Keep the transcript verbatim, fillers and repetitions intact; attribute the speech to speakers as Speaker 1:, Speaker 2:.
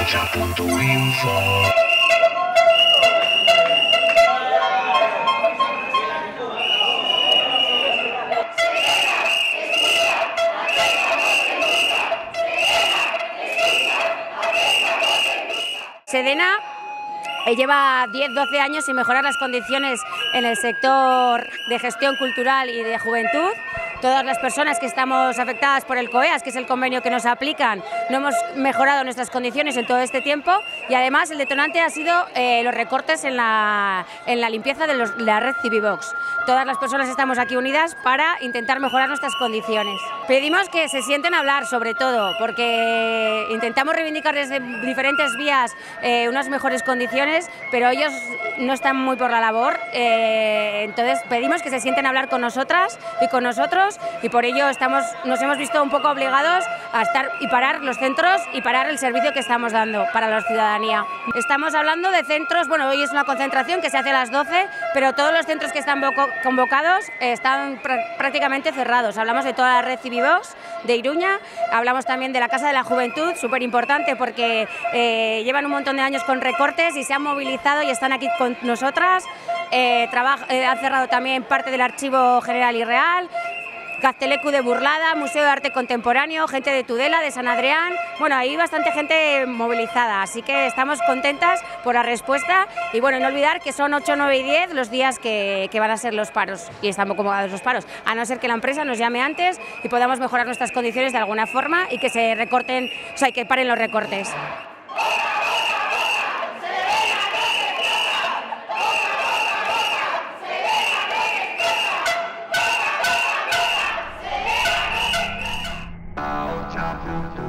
Speaker 1: Aocha punto info.
Speaker 2: Sedena lleva diez doce años sin mejorar las condiciones en el sector de gestión cultural y de juventud. Todas las personas que estamos afectadas por el COEAS, que es el convenio que nos aplican, no hemos mejorado nuestras condiciones en todo este tiempo, y además el detonante ha sido eh, los recortes en la, en la limpieza de, los, de la red Civivox. Todas las personas estamos aquí unidas para intentar mejorar nuestras condiciones. Pedimos que se sienten a hablar, sobre todo, porque intentamos reivindicar desde diferentes vías eh, unas mejores condiciones, pero ellos no están muy por la labor. Eh, entonces pedimos que se sienten a hablar con nosotras y con nosotros, y por ello estamos, nos hemos visto un poco obligados a estar y parar los centros y parar el servicio que estamos dando para la ciudadanía. Estamos hablando de centros, bueno, hoy es una concentración que se hace a las doce, pero todos los centros que están convocados están pr prácticamente cerrados. Hablamos de toda la red Civivox de Iruña, hablamos también de la Casa de la Juventud, súper importante porque eh, llevan un montón de años con recortes y se han movilizado y están aquí con nosotras. Eh, eh, han cerrado también parte del Archivo General y Real, Gaztelecu de Burlada, Museo de Arte Contemporáneo, gente de Tudela, de San Adrián. Bueno, hay bastante gente movilizada, así que estamos contentas por la respuesta. Y bueno, no olvidar que son ocho, nueve y diez los días que, que van a ser los paros, y están convocados los paros, a no ser que la empresa nos llame antes y podamos mejorar nuestras condiciones de alguna forma y que se recorten, o sea, que paren los recortes.
Speaker 1: Aocha punto info.